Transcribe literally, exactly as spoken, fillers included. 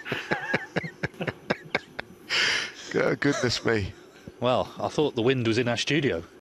Oh, goodness me. Well, I thought the wind was in our studio.